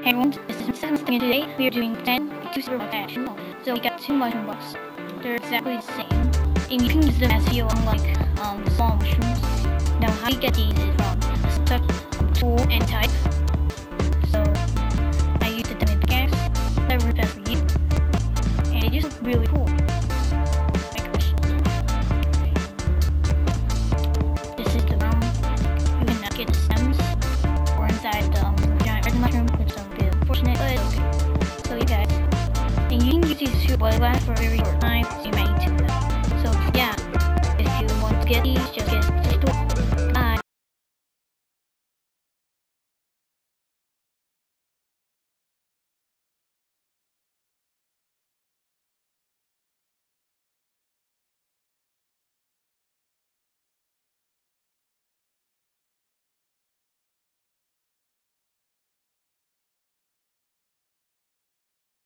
Hey everyone, this is Mr. and today we are doing 10 2 super dash. So we got 2 mushroom blocks. They're exactly the same. And you can use them as fuel unlike the small mushrooms. Now how you get these is from stuck tool and type. So I use the diamond pickaxe. That really best for you. And they just look really cool. This is the round. You can get the stems or inside the giant red mushroom, which is a bit unfortunate, but okay. So you guys, and you can use these to boil that for a very short time, so you might